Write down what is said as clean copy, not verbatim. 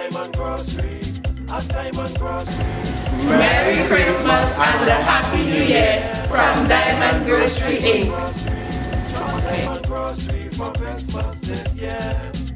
Diamond Grocery, at Diamond Grocery. Merry Christmas and a Happy New Year from Diamond Grocery Inc. Diamond Grocery for Christmas this year.